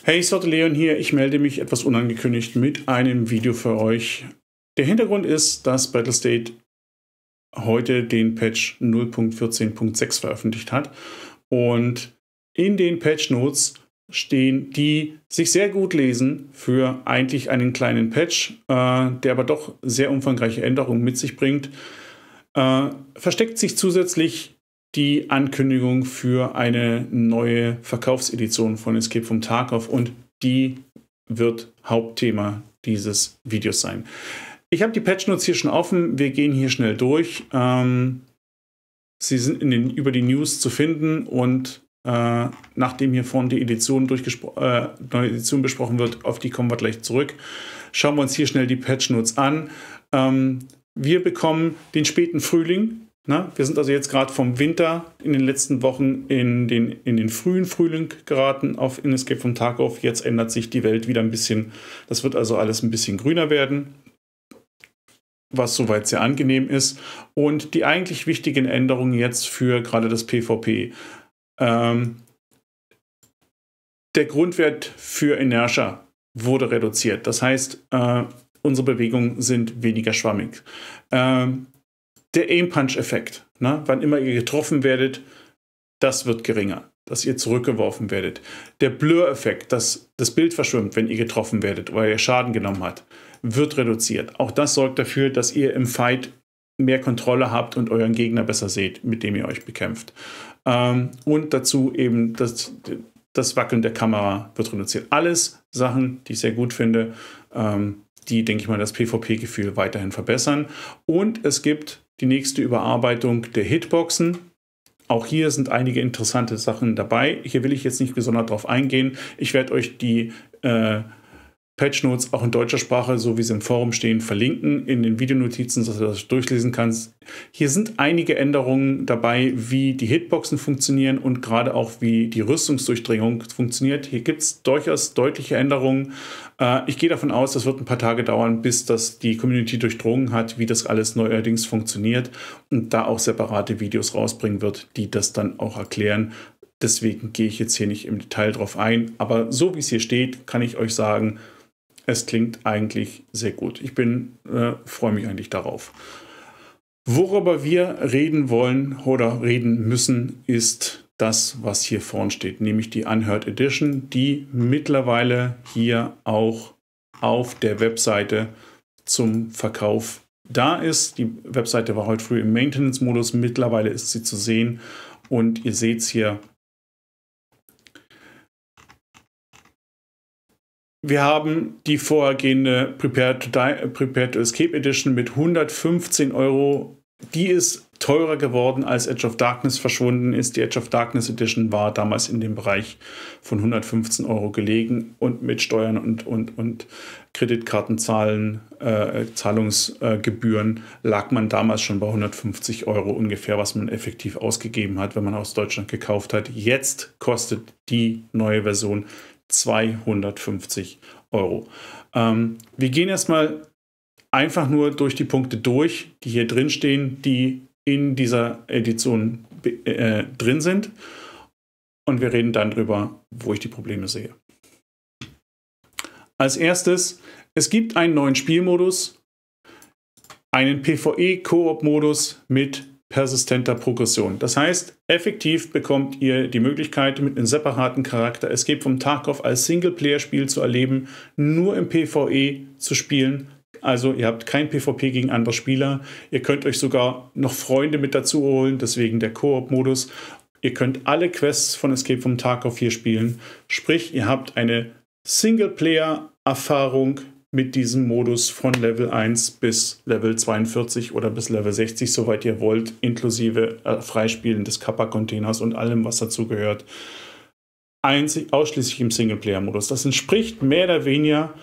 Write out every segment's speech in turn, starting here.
Hey, Sorte Leon hier. Ich melde mich etwas unangekündigt mit einem Video für euch. Der Hintergrund ist, dass Battlestate heute den Patch 0.14.6 veröffentlicht hat. Und in den Patch Notes stehen, die sich sehr gut lesen für eigentlich einen kleinen Patch, der aber doch sehr umfangreiche Änderungen mit sich bringt. Versteckt sich zusätzlich die Ankündigung für eine neue Verkaufsedition von Escape from Tarkov und die wird Hauptthema dieses Videos sein. Ich habe die Patch Notes hier schon offen, wir gehen hier schnell durch. Sie sind über die News zu finden und nachdem hier vorne die Edition neue Edition besprochen wird, auf die kommen wir gleich zurück. Schauen wir uns hier schnell die Patch Notes an. Wir bekommen den späten Frühling. Wir sind also jetzt gerade vom Winter in den letzten Wochen in den frühen Frühling geraten in Escape from Tarkov. Jetzt ändert sich die Welt wieder ein bisschen. Das wird also alles ein bisschen grüner werden, was soweit sehr angenehm ist. Und die eigentlich wichtigen Änderungen jetzt für gerade das PvP. Der Grundwert für Inertia wurde reduziert. Das heißt, unsere Bewegungen sind weniger schwammig. Der Aim-Punch-Effekt, wann immer ihr getroffen werdet, das wird geringer, dass ihr zurückgeworfen werdet. Der Blur-Effekt, dass das Bild verschwimmt, wenn ihr getroffen werdet oder ihr Schaden genommen habt, wird reduziert. Auch das sorgt dafür, dass ihr im Fight mehr Kontrolle habt und euren Gegner besser seht, mit dem ihr euch bekämpft. Und dazu eben das Wackeln der Kamera wird reduziert. Alles Sachen, die ich sehr gut finde, die, denke ich mal, das PvP-Gefühl weiterhin verbessern. Und es gibt die nächste Überarbeitung der Hitboxen. Auch hier sind einige interessante Sachen dabei. Hier will ich jetzt nicht gesondert drauf eingehen. Ich werde euch die Patch Notes auch in deutscher Sprache, so wie sie im Forum stehen, verlinken in den Videonotizen, sodass du das durchlesen kannst. Hier sind einige Änderungen dabei, wie die Hitboxen funktionieren und gerade auch wie die Rüstungsdurchdringung funktioniert. Hier gibt es durchaus deutliche Änderungen. Ich gehe davon aus, das wird ein paar Tage dauern, bis das die Community durchdrungen hat, wie das alles neuerdings funktioniert und da auch separate Videos rausbringen wird, die das dann auch erklären. Deswegen gehe ich jetzt hier nicht im Detail drauf ein. Aber so wie es hier steht, kann ich euch sagen, es klingt eigentlich sehr gut. Ich freue mich eigentlich darauf. Worüber wir reden wollen oder reden müssen, ist das, was hier vorne steht, nämlich die Unheard Edition, die mittlerweile hier auch auf der Webseite zum Verkauf da ist. Die Webseite war heute früh im Maintenance-Modus, mittlerweile ist sie zu sehen und ihr seht es hier. Wir haben die vorhergehende Prepare to Escape Edition mit 115 €. Die ist teurer geworden, als Edge of Darkness verschwunden ist. Die Edge of Darkness Edition war damals in dem Bereich von 115 € gelegen und mit Steuern und Kreditkartenzahlen, Zahlungsgebühren lag man damals schon bei 150 € ungefähr, was man effektiv ausgegeben hat, wenn man aus Deutschland gekauft hat. Jetzt kostet die neue Version 250 €. Wir gehen erstmal einfach nur durch die Punkte durch, die hier drin stehen, die in dieser Edition drin sind. Und wir reden dann drüber, wo ich die Probleme sehe. Als erstes, es gibt einen neuen Spielmodus, einen PvE-Koop-Modus mit persistenter Progression. Das heißt, effektiv bekommt ihr die Möglichkeit, mit einem separaten Charakter Escape from Tarkov als Singleplayer-Spiel zu erleben, nur im PvE zu spielen. Also ihr habt kein PvP gegen andere Spieler. Ihr könnt euch sogar noch Freunde mit dazu holen, deswegen der Koop-Modus. Ihr könnt alle Quests von Escape from Tarkov hier spielen. Sprich, ihr habt eine Singleplayer-Erfahrung mit diesem Modus von Level 1 bis Level 42 oder bis Level 60, soweit ihr wollt, inklusive Freispielen des Kappa-Containers und allem, was dazu gehört. Ausschließlich im Singleplayer-Modus. Das entspricht mehr oder weniger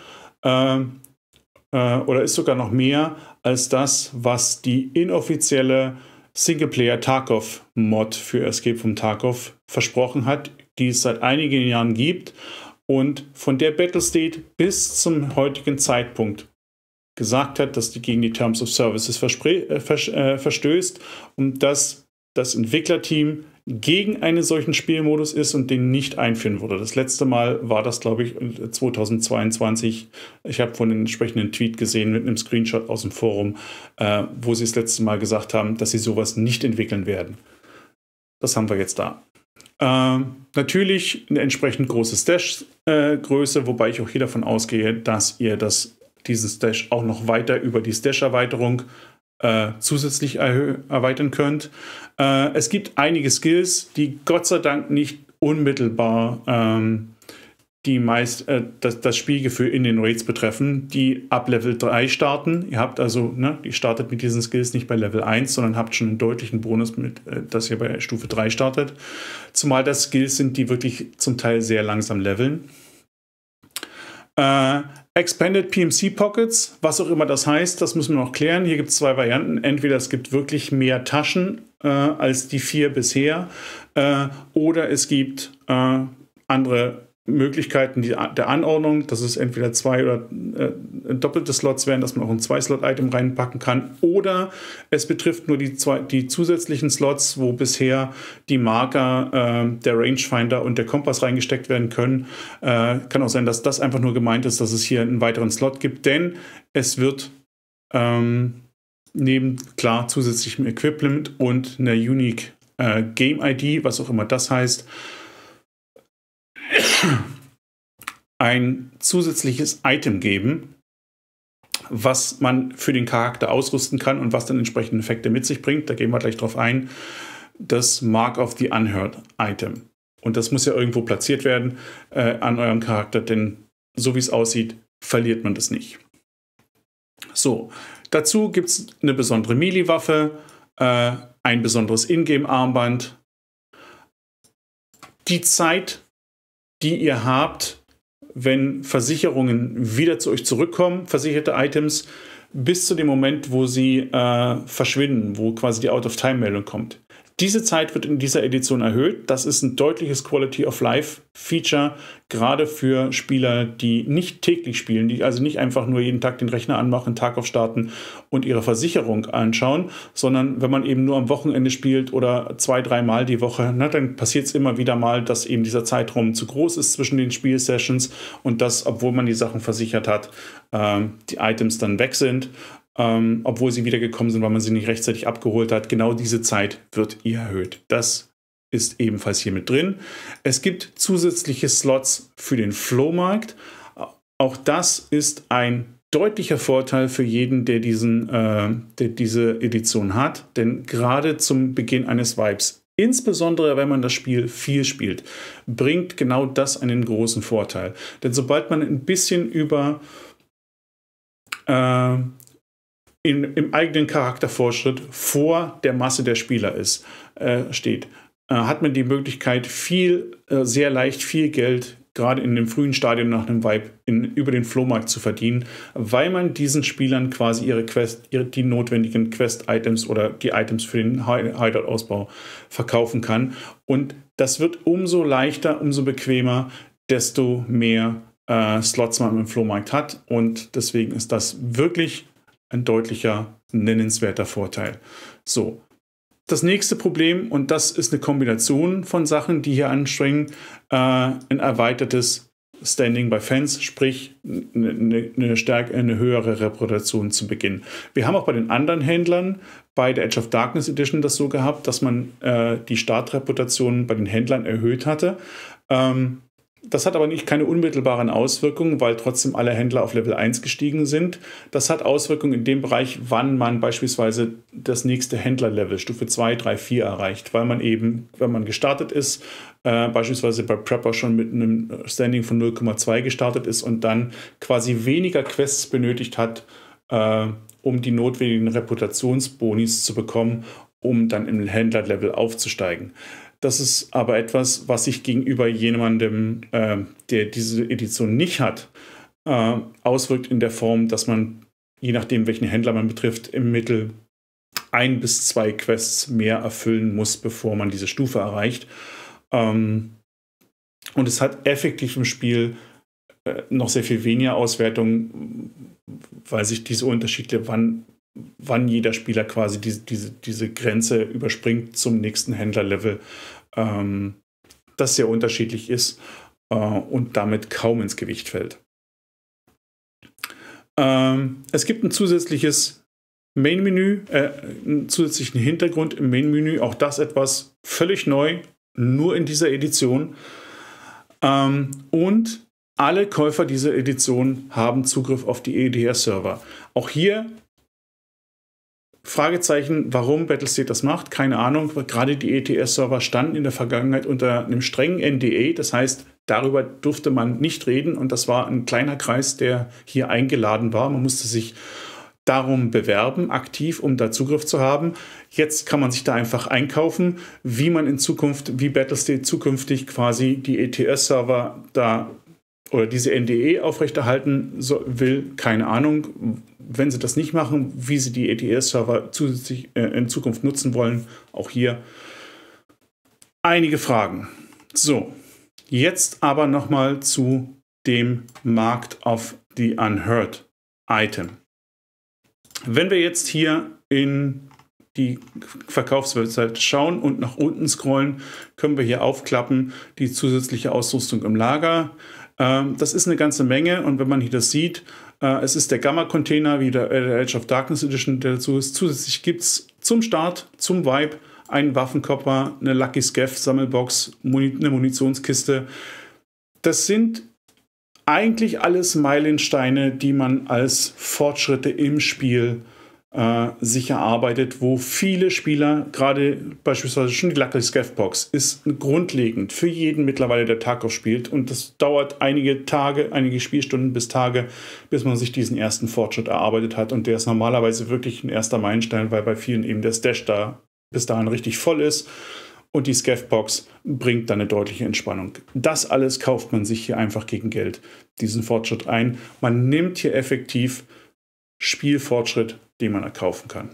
oder ist sogar noch mehr als das, was die inoffizielle Singleplayer-Tarkov-Mod für Escape from Tarkov versprochen hat, die es seit einigen Jahren gibt und von der Battlestate bis zum heutigen Zeitpunkt gesagt hat, dass die gegen die Terms of Services verstößt und dass das Entwicklerteam gegen einen solchen Spielmodus ist und den nicht einführen würde. Das letzte Mal war das, glaube ich, 2022. Ich habe von einem entsprechenden Tweet gesehen mit einem Screenshot aus dem Forum, wo sie das letzte Mal gesagt haben, dass sie sowas nicht entwickeln werden. Das haben wir jetzt da. Natürlich eine entsprechend große Stash-Größe, wobei ich auch hier davon ausgehe, dass ihr diesen Stash auch noch weiter über die Stash-Erweiterung zusätzlich erweitern könnt. Es gibt einige Skills, die Gott sei Dank nicht unmittelbar das Spielgefühl in den Raids betreffen, die ab Level 3 starten. Ihr habt also, ihr startet mit diesen Skills nicht bei Level 1, sondern habt schon einen deutlichen Bonus, dass ihr bei Stufe 3 startet. Zumal das Skills sind, die wirklich zum Teil sehr langsam leveln. Expanded PMC Pockets, was auch immer das heißt, das müssen wir noch klären. Hier gibt es zwei Varianten. Entweder es gibt wirklich mehr Taschen als die 4 bisher, oder es gibt andere Möglichkeiten der Anordnung, dass es entweder 2 oder doppelte Slots werden, dass man auch ein 2-Slot-Item reinpacken kann, oder es betrifft nur die zusätzlichen Slots, wo bisher die Marker der Rangefinder und der Kompass reingesteckt werden können. Kann auch sein, dass das einfach nur gemeint ist, dass es hier einen weiteren Slot gibt, denn es wird neben, klar, zusätzlichem Equipment und einer Unique Game ID, was auch immer das heißt, ein zusätzliches Item geben, was man für den Charakter ausrüsten kann und was dann entsprechende Effekte mit sich bringt. Da gehen wir gleich drauf ein. Das Mark of the Unheard Item. Und das muss ja irgendwo platziert werden an eurem Charakter, denn so wie es aussieht, verliert man das nicht. So, dazu gibt es eine besondere Melee-Waffe, ein besonderes Ingame-Armband. Die Zeit, die ihr habt, wenn Versicherungen wieder zu euch zurückkommen, versicherte Items, bis zu dem Moment, wo sie verschwinden, wo quasi die Out-of-Time-Meldung kommt. Diese Zeit wird in dieser Edition erhöht. Das ist ein deutliches Quality-of-Life-Feature, gerade für Spieler, die nicht täglich spielen, die also nicht einfach nur jeden Tag den Rechner anmachen, Tag aufstarten und ihre Versicherung anschauen, sondern wenn man eben nur am Wochenende spielt oder 2-3 Mal die Woche, dann passiert es immer wieder mal, dass eben dieser Zeitraum zu groß ist zwischen den Spielsessions und dass, obwohl man die Sachen versichert hat, die Items dann weg sind. Obwohl sie wiedergekommen sind, weil man sie nicht rechtzeitig abgeholt hat. Genau diese Zeit wird ihr erhöht. Das ist ebenfalls hier mit drin. Es gibt zusätzliche Slots für den Flohmarkt. Auch das ist ein deutlicher Vorteil für jeden, der diese Edition hat. Denn gerade zum Beginn eines Vibes, insbesondere wenn man das Spiel viel spielt, bringt genau das einen großen Vorteil. Denn sobald man ein bisschen über im eigenen Charakterfortschritt vor der Masse der Spieler steht, hat man die Möglichkeit, sehr leicht viel Geld, gerade in dem frühen Stadium nach einem Vibe, über den Flohmarkt zu verdienen, weil man diesen Spielern quasi die notwendigen Quest-Items oder die Items für den Hideout-Ausbau verkaufen kann. Und das wird umso leichter, umso bequemer, desto mehr Slots man im Flohmarkt hat. Und deswegen ist das wirklich ein deutlicher, nennenswerter Vorteil. So, das nächste Problem, und das ist eine Kombination von Sachen, die hier anstrengen, ein erweitertes Standing by Fans, sprich eine höhere Reputation zu Beginn. Wir haben auch bei den anderen Händlern bei der Edge of Darkness Edition das so gehabt, dass man die Startreputation bei den Händlern erhöht hatte. Das hat aber keine unmittelbaren Auswirkungen, weil trotzdem alle Händler auf Level 1 gestiegen sind. Das hat Auswirkungen in dem Bereich, wann man beispielsweise das nächste Händlerlevel, Stufe 2, 3, 4 erreicht. Weil man eben, wenn man gestartet ist, beispielsweise bei Prepper schon mit einem Standing von 0,2 gestartet ist und dann quasi weniger Quests benötigt hat, um die notwendigen Reputationsbonis zu bekommen, um dann im Händlerlevel aufzusteigen. Das ist aber etwas, was sich gegenüber jemandem, der diese Edition nicht hat, auswirkt in der Form, dass man, je nachdem welchen Händler man betrifft, im Mittel 1 bis 2 Quests mehr erfüllen muss, bevor man diese Stufe erreicht. Und es hat effektiv im Spiel noch sehr viel weniger Auswertung, weil sich diese Unterschiede, wann wann jeder Spieler quasi diese Grenze überspringt zum nächsten Händlerlevel, das sehr unterschiedlich ist und damit kaum ins Gewicht fällt. Es gibt ein zusätzliches Main-Menü, einen zusätzlichen Hintergrund im Main-Menü, auch das etwas völlig neu, nur in dieser Edition. Und alle Käufer dieser Edition haben Zugriff auf die EDR-Server. Auch hier Fragezeichen, warum Battlestate das macht, keine Ahnung. Gerade die ETS-Server standen in der Vergangenheit unter einem strengen NDA, das heißt, darüber durfte man nicht reden und das war ein kleiner Kreis, der hier eingeladen war. Man musste sich darum bewerben, aktiv, um da Zugriff zu haben. Jetzt kann man sich da einfach einkaufen, wie man in Zukunft, wie Battlestate zukünftig quasi die ETS-Server da oder diese NDA aufrechterhalten will, keine Ahnung. Wenn sie das nicht machen, wie sie die ETS-Server zusätzlich in Zukunft nutzen wollen, auch hier einige Fragen. So, jetzt aber nochmal zu dem Markt of the Unheard Item. Wenn wir jetzt hier in die Verkaufswebseite schauen und nach unten scrollen, können wir hier aufklappen, die zusätzliche Ausrüstung im Lager. Das ist eine ganze Menge und wenn man hier das sieht, es ist der Gamma-Container wie der Age of Darkness Edition, der dazu ist. Zusätzlich gibt es zum Start, zum Vibe, einen Waffenkoffer, eine Lucky Scav Sammelbox, eine Munitionskiste. Das sind eigentlich alles Meilensteine, die man als Fortschritte im Spiel sich erarbeitet, wo viele Spieler, gerade beispielsweise schon die Lucky Scav Box, ist grundlegend für jeden mittlerweile, der Tarkov spielt. Und das dauert einige Tage, einige Spielstunden bis Tage, bis man sich diesen ersten Fortschritt erarbeitet hat. Und der ist normalerweise wirklich ein erster Meilenstein, weil bei vielen eben der Stash da bis dahin richtig voll ist. Und die Scav Box bringt dann eine deutliche Entspannung. Das alles kauft man sich hier einfach gegen Geld, diesen Fortschritt ein. Man nimmt hier effektiv Spielfortschritt, den man erkaufen kann.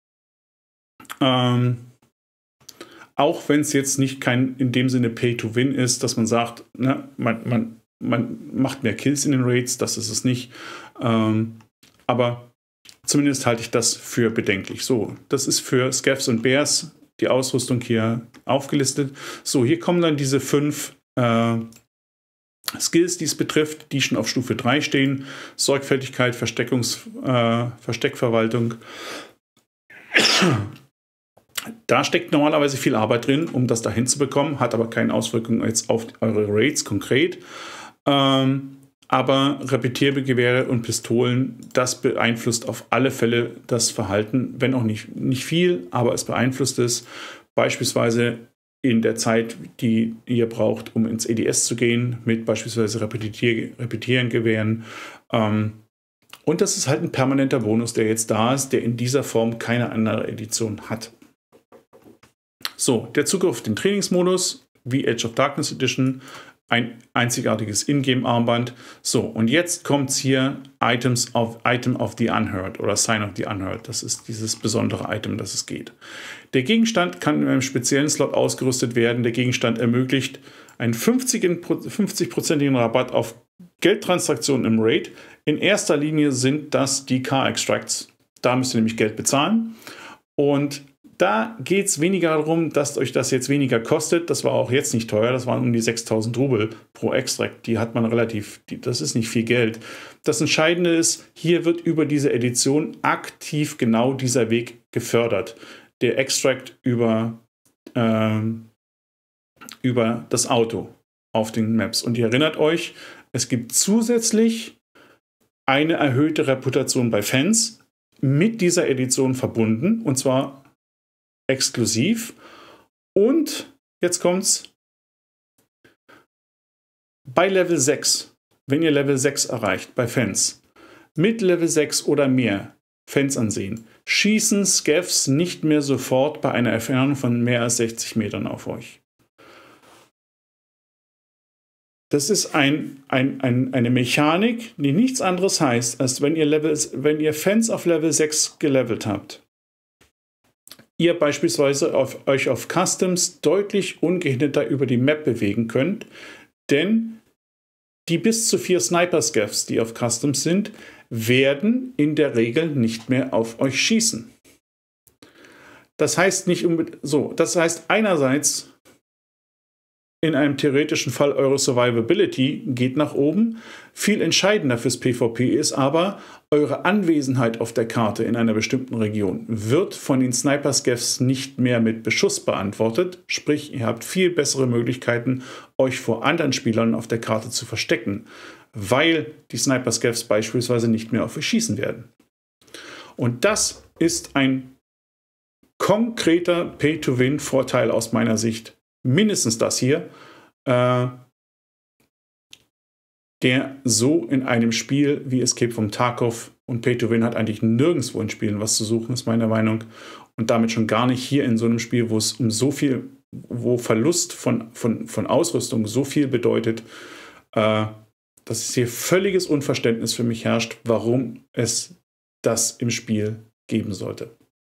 Auch wenn es jetzt nicht kein in dem Sinne Pay-to-Win ist, dass man sagt, ne, man macht mehr Kills in den Raids, das ist es nicht. Aber zumindest halte ich das für bedenklich. So, das ist für Scavs und Bears die Ausrüstung hier aufgelistet. So, hier kommen dann diese 5 Skills, die es betrifft, die schon auf Stufe 3 stehen. Sorgfältigkeit, Versteckverwaltung. Da steckt normalerweise viel Arbeit drin, um das da hinzubekommen, hat aber keine Auswirkungen jetzt auf eure Raids konkret. Aber Repetiergewehre und Pistolen, das beeinflusst auf alle Fälle das Verhalten, wenn auch nicht viel, aber es beeinflusst es. Beispielsweise in der Zeit, die ihr braucht, um ins EDS zu gehen, mit beispielsweise Repetierengewehren. Und das ist halt ein permanenter Bonus, der jetzt da ist, der in dieser Form keine andere Edition hat. So, der Zugriff auf den Trainingsmodus, wie Age of Darkness Edition, ein einzigartiges Ingame-Armband. So, und jetzt kommt es hier Item of the Unheard oder Sign of the Unheard. Das ist dieses besondere Item, das es geht. Der Gegenstand kann in einem speziellen Slot ausgerüstet werden. Der Gegenstand ermöglicht einen 50%igen Rabatt auf Geldtransaktionen im Raid. In erster Linie sind das die Car-Extracts. Da müsst ihr nämlich Geld bezahlen. Und da geht es weniger darum, dass euch das jetzt weniger kostet. Das war auch jetzt nicht teuer. Das waren um die 6.000 Rubel pro Extract. Die hat man das ist nicht viel Geld. Das Entscheidende ist, hier wird über diese Edition aktiv genau dieser Weg gefördert. Der Extract über das Auto auf den Maps. Und ihr erinnert euch, es gibt zusätzlich eine erhöhte Reputation bei Fans mit dieser Edition verbunden. Und zwar exklusiv. Und jetzt kommt's. Bei Level 6, wenn ihr Level 6 erreicht, bei Fans, mit Level 6 oder mehr Fans ansehen, schießen Scavs nicht mehr sofort bei einer Entfernung von mehr als 60 Metern auf euch. Das ist eine Mechanik, die nichts anderes heißt, als wenn ihr Fans auf Level 6 gelevelt habt, ihr beispielsweise euch auf Customs deutlich ungehinderter über die Map bewegen könnt, denn Die bis zu 4 Sniper-Scavs, die auf Customs sind, werden in der Regel nicht mehr auf euch schießen. Das heißt nicht so. Das heißt einerseits, in einem theoretischen Fall eure Survivability geht nach oben. Viel entscheidender fürs PvP ist aber, eure Anwesenheit auf der Karte in einer bestimmten Region wird von den Sniper-Scavs nicht mehr mit Beschuss beantwortet. Sprich, ihr habt viel bessere Möglichkeiten, euch vor anderen Spielern auf der Karte zu verstecken, weil die Sniper-Scavs beispielsweise nicht mehr auf euch schießen werden. Und das ist ein konkreter Pay-to-Win-Vorteil aus meiner Sicht. Mindestens das hier, der so in einem Spiel wie Escape from Tarkov, und Pay-to-Win hat eigentlich nirgendwo in Spielen was zu suchen, ist meine Meinung. Und damit schon gar nicht hier in so einem Spiel, wo es um so viel, wo Verlust von Ausrüstung so viel bedeutet, dass es hier völliges Unverständnis für mich herrscht, warum es das im Spiel geben sollte.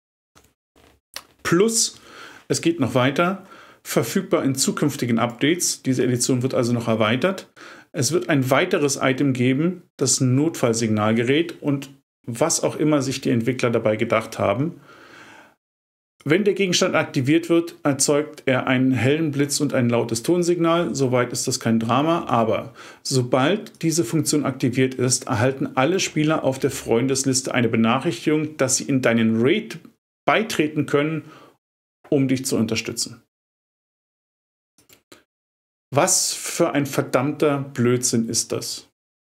Plus, es geht noch weiter, verfügbar in zukünftigen Updates. Diese Edition wird also noch erweitert. Es wird ein weiteres Item geben, das Notfallsignalgerät und was auch immer sich die Entwickler dabei gedacht haben. Wenn der Gegenstand aktiviert wird, erzeugt er einen hellen Blitz und ein lautes Tonsignal. Soweit ist das kein Drama, aber sobald diese Funktion aktiviert ist, erhalten alle Spieler auf der Freundesliste eine Benachrichtigung, dass sie in deinen Raid beitreten können, um dich zu unterstützen. Was für ein verdammter Blödsinn ist das?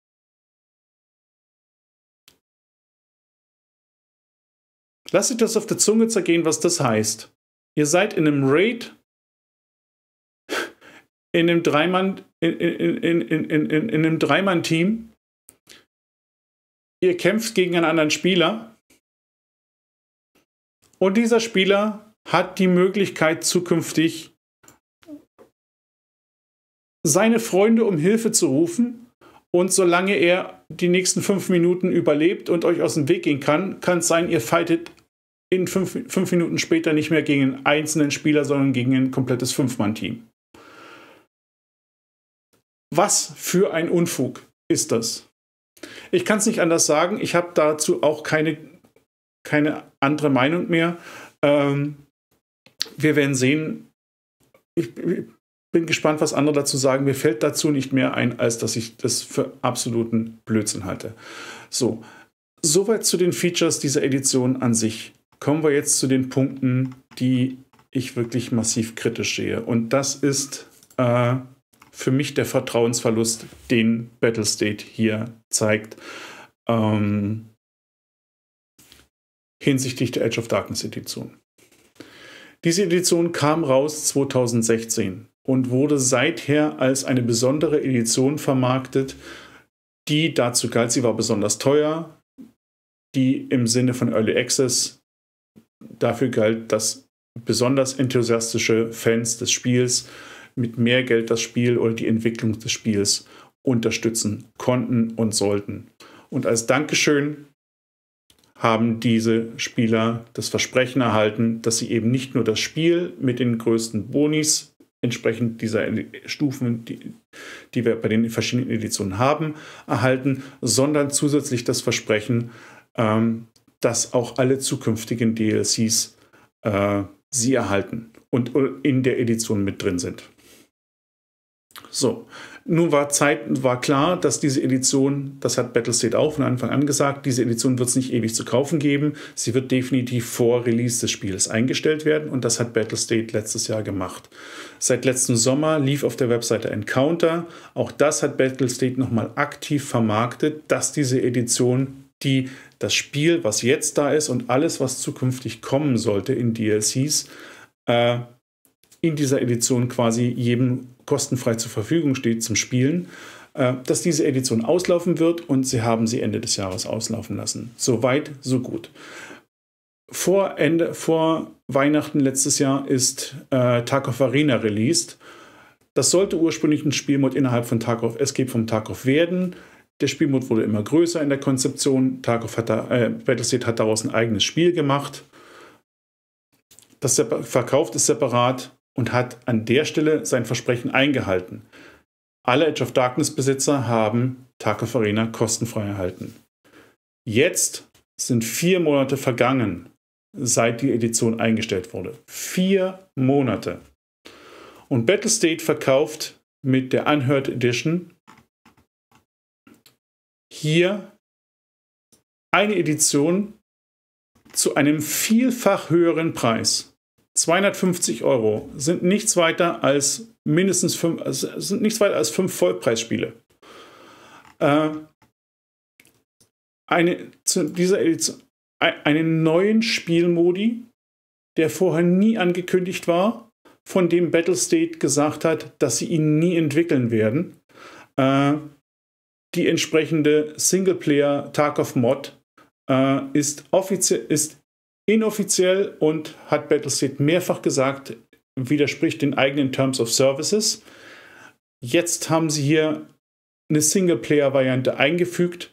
Lasst euch das auf der Zunge zergehen, was das heißt. Ihr seid in einem Raid, in einem Dreimann-Team. Ihr kämpft gegen einen anderen Spieler. Und dieser Spieler hat die Möglichkeit, zukünftig seine Freunde um Hilfe zu rufen. Und solange er die nächsten 5 Minuten überlebt und euch aus dem Weg gehen kann, kann es sein, ihr fightet in 5 Minuten später nicht mehr gegen einen einzelnen Spieler, sondern gegen ein komplettes 5-Mann-Team. Was für ein Unfug ist das? Ich kann es nicht anders sagen. Ich habe dazu auch keine andere Meinung mehr. Wir werden sehen. Ich bin gespannt, was andere dazu sagen. Mir fällt dazu nicht mehr ein, als dass ich das für absoluten Blödsinn halte. So, soweit zu den Features dieser Edition an sich. Kommen wir jetzt zu den Punkten, die ich wirklich massiv kritisch sehe. Und das ist für mich der Vertrauensverlust, den Battlestate hier zeigt, hinsichtlich der Edge of Darkness Edition. Diese Edition kam raus 2016 und wurde seither als eine besondere Edition vermarktet, die dazu galt, sie war besonders teuer, die im Sinne von Early Access dafür galt, dass besonders enthusiastische Fans des Spiels mit mehr Geld das Spiel oder die Entwicklung des Spiels unterstützen konnten und sollten. Und als Dankeschön haben diese Spieler das Versprechen erhalten, dass sie eben nicht nur das Spiel mit den größten Bonis entsprechend dieser Stufen, die wir bei den verschiedenen Editionen haben, erhalten, sondern zusätzlich das Versprechen, dass auch alle zukünftigen DLCs sie erhalten und in der Edition mit drin sind. So, nun war klar, dass diese Edition, das hat Battlestate auch von Anfang an gesagt, diese Edition wird es nicht ewig zu kaufen geben. Sie wird definitiv vor Release des Spiels eingestellt werden und das hat Battlestate letztes Jahr gemacht. Seit letztem Sommer lief auf der Webseite Encounter. Auch das hat Battlestate nochmal aktiv vermarktet, dass diese Edition, die das Spiel, was jetzt da ist und alles, was zukünftig kommen sollte in DLCs, in dieser Edition quasi jedem kostenfrei zur Verfügung steht zum Spielen, dass diese Edition auslaufen wird und sie haben sie Ende des Jahres auslaufen lassen. So weit, so gut. Vor Weihnachten letztes Jahr ist Tarkov Arena released. Das sollte ursprünglich ein Spielmod innerhalb von Escape from Tarkov werden. Der Spielmod wurde immer größer in der Konzeption. Battlestate hat daraus ein eigenes Spiel gemacht. Das verkauft ist separat und hat an der Stelle sein Versprechen eingehalten. alle Edge of Darkness Besitzer haben Tarkov Arena kostenfrei erhalten. Jetzt sind 4 Monate vergangen, seit die Edition eingestellt wurde. 4 Monate. Und Battlestate verkauft mit der Unheard Edition hier eine Edition zu einem vielfach höheren Preis. 250 € sind nichts weiter als mindestens 5 Vollpreisspiele. Zu dieser Edition einen neuen Spielmodi, der vorher nie angekündigt war, von dem Battlestate gesagt hat, dass sie ihn nie entwickeln werden. Die entsprechende Singleplayer Tarkov Mod ist inoffiziell und hat Battlestate mehrfach gesagt, widerspricht den eigenen Terms of Services. Jetzt haben sie hier eine Singleplayer-Variante eingefügt,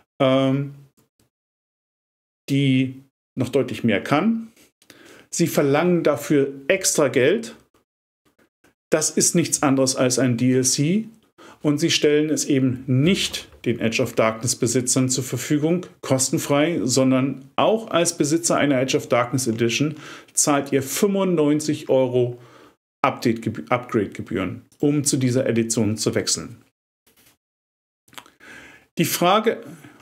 die noch deutlich mehr kann. Sie verlangen dafür extra Geld. Das ist nichts anderes als ein DLC. Und sie stellen es eben nicht den Edge of Darkness Besitzern zur Verfügung, kostenfrei, sondern auch als Besitzer einer Edge of Darkness Edition zahlt ihr 95 € Upgrade-Gebühren, um zu dieser Edition zu wechseln. Die Frage,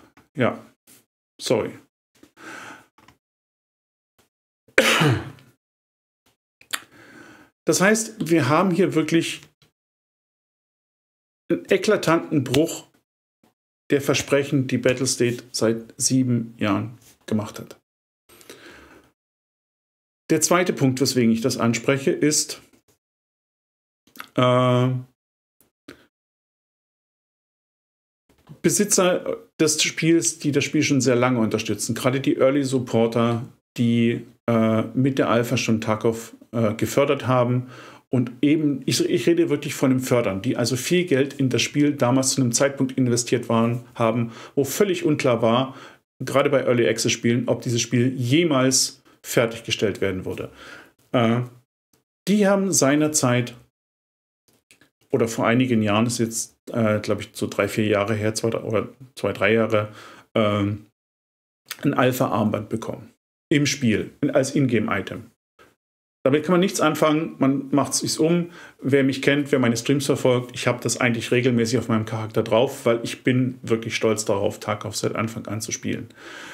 Das heißt, wir haben hier wirklich einen eklatanten Bruch der Versprechen, die Battlestate seit 7 Jahren gemacht hat. Der zweite Punkt, weswegen ich das anspreche, ist, Besitzer des Spiels, die das Spiel schon sehr lange unterstützen, gerade die Early Supporter, die mit der Alpha schon Tarkov gefördert haben. Und eben, ich rede wirklich von dem Fördern, die also viel Geld in das Spiel damals zu einem Zeitpunkt investiert haben, wo völlig unklar war, gerade bei Early Access Spielen, ob dieses Spiel jemals fertiggestellt werden würde. Die haben seinerzeit, oder vor einigen Jahren, ist jetzt, glaube ich, so 3-4 Jahre her, 2-3 Jahre, ein Alpha-Armband bekommen. Im Spiel, als Ingame-Item. Damit kann man nichts anfangen, man macht es sich um. Wer mich kennt, wer meine Streams verfolgt, ich habe das eigentlich regelmäßig auf meinem Charakter drauf, weil ich bin wirklich stolz darauf, Tarkov seit Anfang an zu spielen.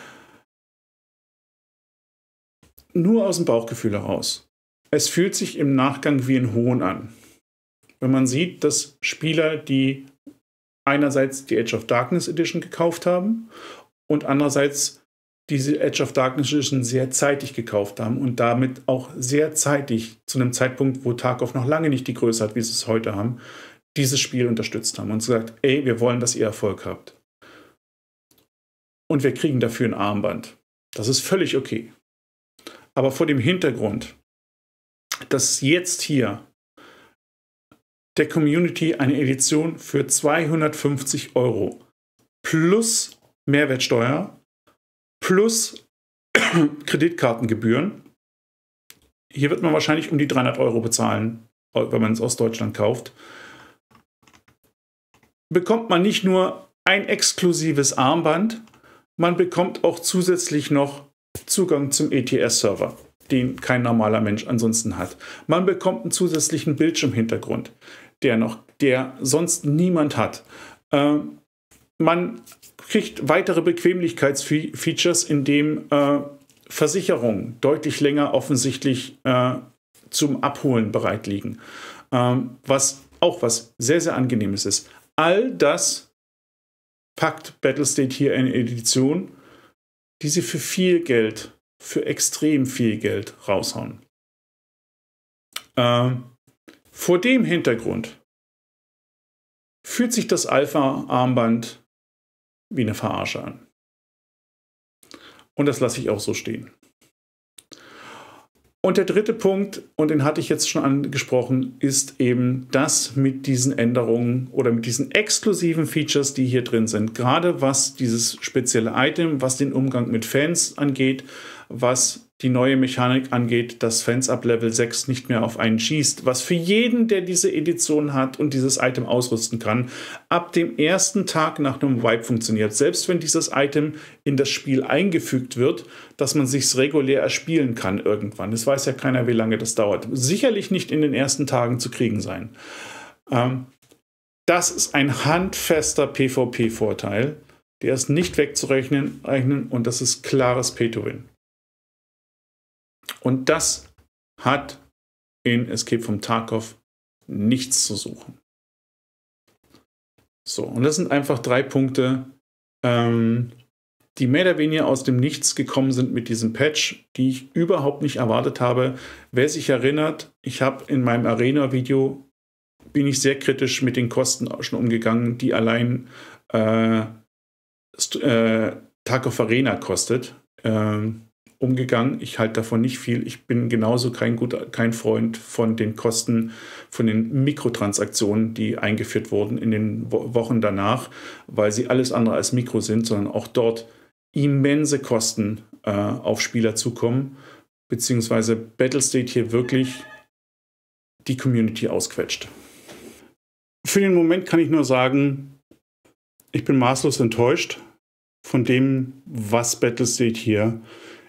Nur aus dem Bauchgefühl heraus. Es fühlt sich im Nachgang wie ein Hohn an. Wenn man sieht, dass Spieler, die einerseits die Edge of Darkness Edition gekauft haben und andererseits diese Edge of Darkness Edition sehr zeitig gekauft haben und damit auch sehr zeitig, zu einem Zeitpunkt, wo Tarkov noch lange nicht die Größe hat, wie sie es heute haben, dieses Spiel unterstützt haben und gesagt, ey, wir wollen, dass ihr Erfolg habt. Und wir kriegen dafür ein Armband. Das ist völlig okay. Aber vor dem Hintergrund, dass jetzt hier der Community eine Edition für 250 € plus Mehrwertsteuer plus Kreditkartengebühren. Hier wird man wahrscheinlich um die 300 € bezahlen, wenn man es aus Deutschland kauft. Bekommt man nicht nur ein exklusives Armband, man bekommt auch zusätzlich noch Zugang zum ETS-Server, den kein normaler Mensch ansonsten hat. Man bekommt einen zusätzlichen Bildschirmhintergrund, der sonst niemand hat. Man kriegt weitere Bequemlichkeitsfeatures, indem Versicherungen deutlich länger offensichtlich zum Abholen bereit liegen. Was sehr, sehr Angenehmes ist. All das packt Battlestate hier in eine Edition, die sie für viel Geld, für extrem viel Geld raushauen. Vor dem Hintergrund fühlt sich das Alpha-Armband wie eine Verarsche an. Und das lasse ich auch so stehen. Und der dritte Punkt, und den hatte ich jetzt schon angesprochen, ist eben das mit diesen Änderungen oder mit diesen exklusiven Features, die hier drin sind. Gerade was dieses spezielle Item, was den Umgang mit Fans angeht, was die neue Mechanik angeht, dass Fans ab Level 6 nicht mehr auf einen schießt, was für jeden, der diese Edition hat und dieses Item ausrüsten kann, ab dem ersten Tag nach einem Wipe funktioniert. Selbst wenn dieses Item in das Spiel eingefügt wird, dass man sich regulär erspielen kann irgendwann. Es weiß ja keiner, wie lange das dauert. Sicherlich nicht in den ersten Tagen zu kriegen sein. Das ist ein handfester PvP-Vorteil. Der ist nicht wegzurechnen und das ist klares Pay-to-Win. Und das hat in Escape from Tarkov nichts zu suchen. So, und das sind einfach 3 Punkte, die mehr oder weniger aus dem Nichts gekommen sind mit diesem Patch, die ich überhaupt nicht erwartet habe. Wer sich erinnert, ich habe in meinem Arena-Video bin ich sehr kritisch mit den Kosten schon umgegangen, die allein Tarkov Arena kostet. Umgegangen. Ich halte davon nicht viel. Ich bin genauso kein Freund von den Kosten, von den Mikrotransaktionen, die eingeführt wurden in den Wochen danach, weil sie alles andere als Mikro sind, sondern auch dort immense Kosten auf Spieler zukommen, beziehungsweise Battlestate hier wirklich die Community ausquetscht. Für den Moment kann ich nur sagen, ich bin maßlos enttäuscht von dem, was Battlestate hier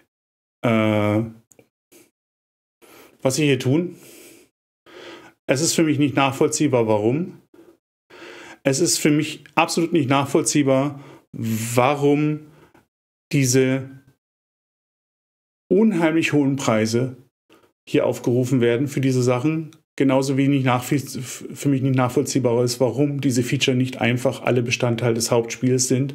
was sie hier tun. Es ist für mich nicht nachvollziehbar, warum. Es ist für mich absolut nicht nachvollziehbar, warum diese unheimlich hohen Preise hier aufgerufen werden für diese Sachen. Genauso wie für mich nicht nachvollziehbar ist, warum diese Feature nicht einfach alle Bestandteil des Hauptspiels sind.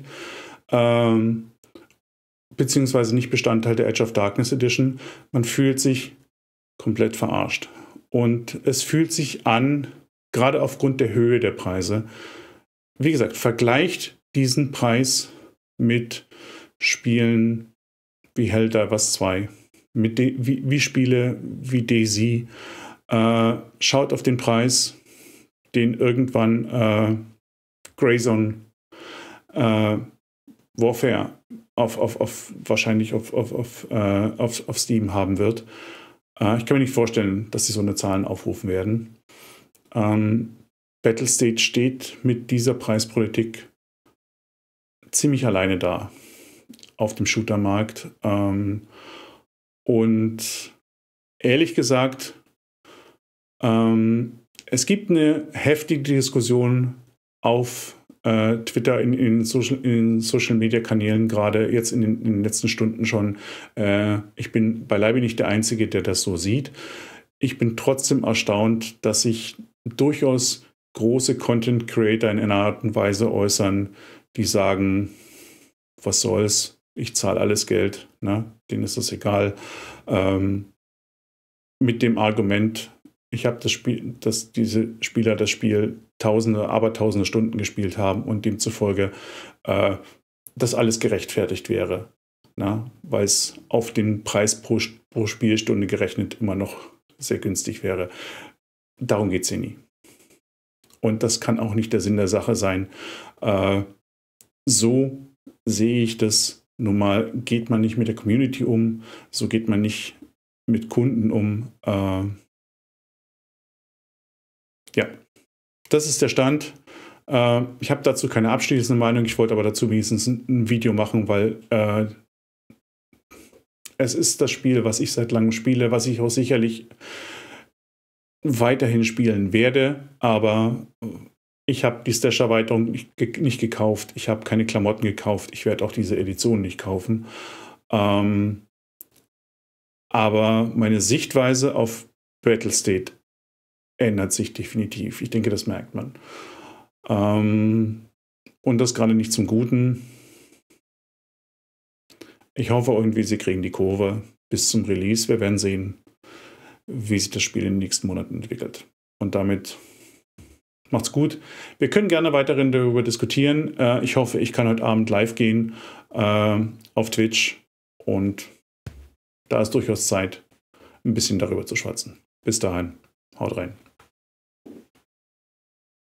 Beziehungsweise nicht Bestandteil der Edge of Darkness Edition. Man fühlt sich komplett verarscht. Und es fühlt sich an, gerade aufgrund der Höhe der Preise. Wie gesagt, vergleicht diesen Preis mit Spielen wie Helldivers 2, wie Spiele wie DayZ. Schaut auf den Preis, den irgendwann Grayzone Warfare wahrscheinlich auf Steam haben wird. Ich kann mir nicht vorstellen, dass sie so eine Zahlen aufrufen werden. Battlestate steht mit dieser Preispolitik ziemlich alleine da auf dem Shootermarkt. Und ehrlich gesagt, es gibt eine heftige Diskussion auf Twitter, in Social-Media-Kanälen, gerade jetzt in den letzten Stunden schon. Ich bin beileibe nicht der Einzige, der das so sieht. Ich bin trotzdem erstaunt, dass sich durchaus große Content-Creator in einer Art und Weise äußern, die sagen, was soll's, ich zahle alles Geld, ne? Denen ist das egal. Mit dem Argument, ich habe das Spiel, dass diese Spieler das Spiel Tausende Stunden gespielt haben und demzufolge das alles gerechtfertigt wäre. Weil es auf den Preis pro Spielstunde gerechnet immer noch sehr günstig wäre. Darum geht es hier nie. Und das kann auch nicht der Sinn der Sache sein. So sehe ich das. Nun mal geht man nicht mit der Community um, so geht man nicht mit Kunden um. Ja, das ist der Stand. Ich habe dazu keine abschließende Meinung. Ich wollte aber dazu wenigstens ein Video machen, weil es ist das Spiel, was ich seit langem spiele, was ich auch sicherlich weiterhin spielen werde. Aber ich habe die Stash-Erweiterung nicht gekauft. Ich habe keine Klamotten gekauft. Ich werde auch diese Edition nicht kaufen. Aber meine Sichtweise auf Battlestate ändert sich definitiv. Ich denke, das merkt man. Und das gerade nicht zum Guten. Ich hoffe irgendwie, sie kriegen die Kurve bis zum Release. Wir werden sehen, wie sich das Spiel in den nächsten Monaten entwickelt. Und damit macht's gut. Wir können gerne weiterhin darüber diskutieren. Ich hoffe, ich kann heute Abend live gehen auf Twitch. Und da ist durchaus Zeit, ein bisschen darüber zu schwatzen. Bis dahin, haut rein.